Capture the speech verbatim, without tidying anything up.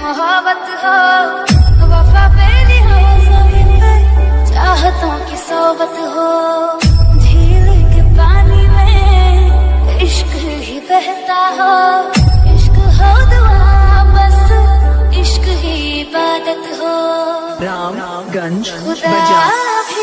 मोहब्बत हो, वफा पे चाहतों की सोबत हो। झील के पानी में इश्क ही बहता हो, इश्क हो दुआ बस, इश्क ही इबादत हो। रामगंज खुदा